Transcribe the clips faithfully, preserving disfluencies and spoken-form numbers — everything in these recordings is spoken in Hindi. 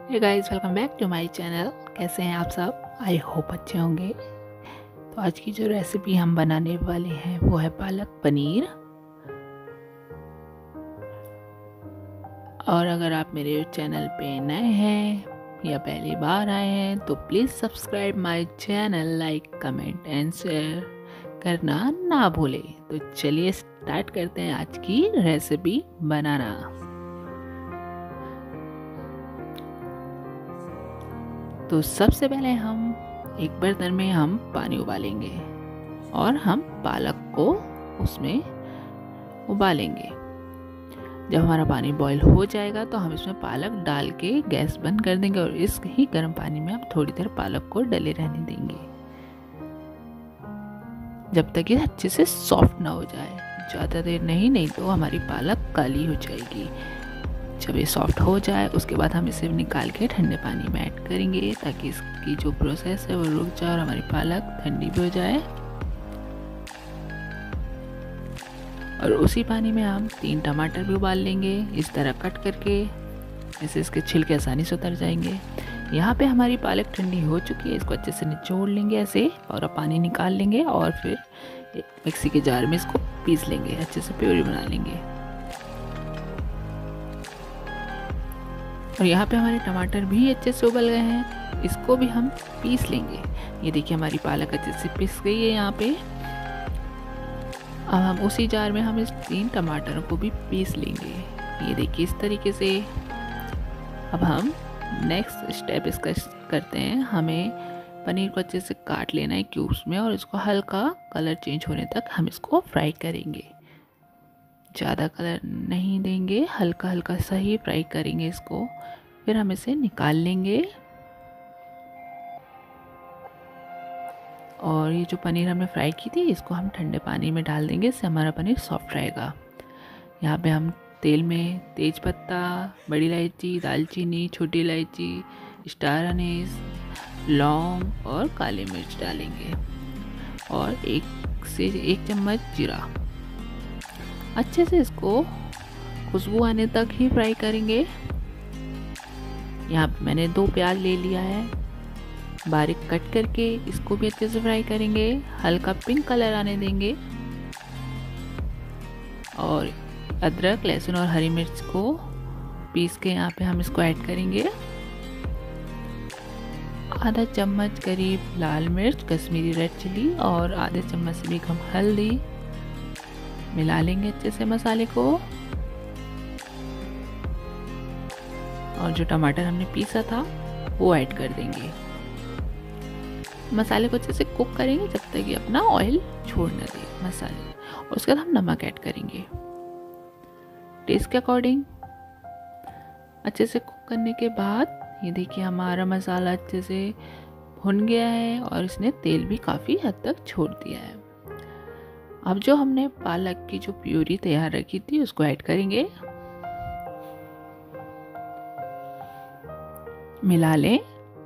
Hey guys, welcome back to my channel. कैसे हैं आप सब? आई होप अच्छे होंगे। तो आज की जो रेसिपी हम बनाने वाले हैं वो है पालक पनीर। और अगर आप मेरे चैनल पे नए हैं या पहली बार आए हैं तो please subscribe my channel, like comment and share करना ना भूलें। तो चलिए स्टार्ट करते हैं आज की रेसिपी बनाना। तो सबसे पहले हम एक बर्तन में हम पानी उबालेंगे और हम पालक को उसमें उबालेंगे। जब हमारा पानी बॉईल हो जाएगा तो हम इसमें पालक डाल के गैस बंद कर देंगे और इस ही गर्म पानी में हम थोड़ी देर पालक को डले रहने देंगे जब तक ये अच्छे से सॉफ्ट ना हो जाए। ज़्यादा देर नहीं, नहीं तो हमारी पालक काली हो जाएगी। जब ये सॉफ्ट हो जाए उसके बाद हम इसे निकाल के ठंडे पानी में ऐड करेंगे ताकि इसकी जो प्रोसेस है वो रुक जाए और हमारी पालक ठंडी भी हो जाए। और उसी पानी में हम तीन टमाटर भी उबाल लेंगे इस तरह कट करके, जैसे इसके छिलके आसानी से उतर जाएंगे। यहाँ पे हमारी पालक ठंडी हो चुकी है, इसको अच्छे से निचोड़ लेंगे ऐसे और पानी निकाल लेंगे और फिर मिक्सी के जार में इसको पीस लेंगे, अच्छे से प्यूरी बना लेंगे। और यहाँ पे हमारे टमाटर भी अच्छे से उबल गए हैं, इसको भी हम पीस लेंगे। ये देखिए हमारी पालक अच्छे से पीस गई है यहाँ पे। अब हम उसी जार में हम इस तीन टमाटरों को भी पीस लेंगे, ये देखिए इस तरीके से। अब हम नेक्स्ट स्टेप इसका करते हैं। हमें पनीर को अच्छे से काट लेना है क्यूब्स में और इसको हल्का कलर चेंज होने तक हम इसको फ्राई करेंगे। ज़्यादा कलर नहीं देंगे, हल्का हल्का सा ही फ्राई करेंगे इसको। फिर हम इसे निकाल लेंगे और ये जो पनीर हमने फ्राई की थी इसको हम ठंडे पानी में डाल देंगे, इससे हमारा पनीर सॉफ्ट रहेगा। यहाँ पे हम तेल में तेज पत्ता, बड़ी इलायची, दालचीनी, छोटी इलायची, स्टार अनीस, लौंग और काली मिर्च डालेंगे और एक से एक चम्मच जीरा। अच्छे से इसको खुशबू आने तक ही फ्राई करेंगे। यहाँ पे मैंने दो प्याज ले लिया है बारीक कट करके, इसको भी अच्छे से फ्राई करेंगे, हल्का पिंक कलर आने देंगे। और अदरक, लहसुन और हरी मिर्च को पीस के यहाँ पे हम इसको ऐड करेंगे। आधा चम्मच करीब लाल मिर्च, कश्मीरी रेड चिली और आधे चम्मच से भी कम हल्दी मिला लेंगे अच्छे से मसाले को। और जो टमाटर हमने पीसा था वो ऐड कर देंगे। मसाले को अच्छे से कुक करेंगे जब तक ये अपना ऑयल छोड़ न दे मसाले। और उसके बाद हम नमक ऐड करेंगे टेस्ट के अकॉर्डिंग। अच्छे से कुक करने के बाद ये देखिए हमारा मसाला अच्छे से भुन गया है और इसने तेल भी काफ़ी हद तक छोड़ दिया है। अब जो हमने पालक की जो प्यूरी तैयार रखी थी उसको ऐड करेंगे, मिला लें।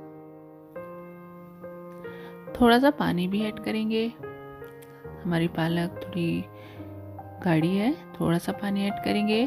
थोड़ा सा पानी भी ऐड करेंगे, हमारी पालक थोड़ी गाढ़ी है, थोड़ा सा पानी ऐड करेंगे,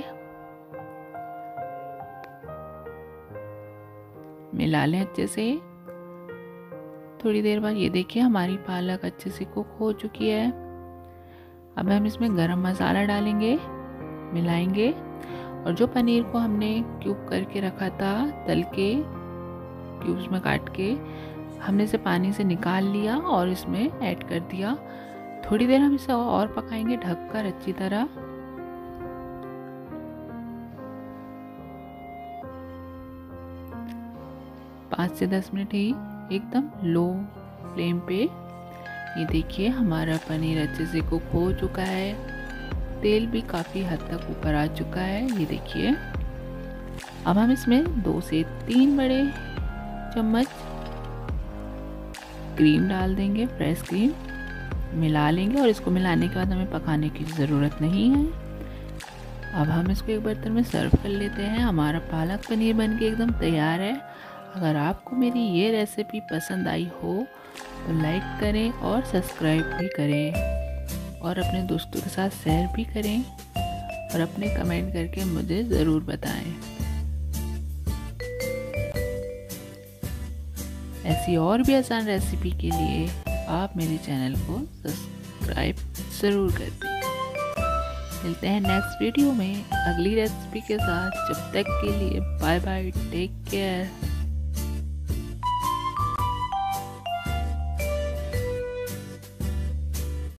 मिला लें अच्छे से। थोड़ी देर बाद ये देखिए हमारी पालक अच्छे से कुक हो चुकी है। अब हम इसमें गरम मसाला डालेंगे, मिलाएंगे। और जो पनीर को हमने क्यूब करके रखा था, तल के क्यूब्स में काट के, हमने इसे पानी से निकाल लिया और इसमें ऐड कर दिया। थोड़ी देर हम इसे और पकाएंगे ढककर अच्छी तरह। पाँच से दस मिनट ही एकदम लो फ्लेम पे। ये देखिए हमारा पनीर अच्छे से कुक हो चुका है, तेल भी काफ़ी हद तक ऊपर आ चुका है, ये देखिए। अब हम इसमें दो से तीन बड़े चम्मच क्रीम डाल देंगे, फ्रेश क्रीम, मिला लेंगे। और इसको मिलाने के बाद हमें पकाने की ज़रूरत नहीं है। अब हम इसको एक बर्तन में सर्व कर लेते हैं। हमारा पालक पनीर बनके एकदम तैयार है। अगर आपको मेरी ये रेसिपी पसंद आई हो तो लाइक करें और सब्सक्राइब भी करें और अपने दोस्तों के साथ शेयर भी करें और अपने कमेंट करके मुझे ज़रूर बताएं। ऐसी और भी आसान रेसिपी के लिए आप मेरे चैनल को सब्सक्राइब ज़रूर कर दें। मिलते हैं नेक्स्ट वीडियो में अगली रेसिपी के साथ। जब तक के लिए बाय बाय, टेक केयर।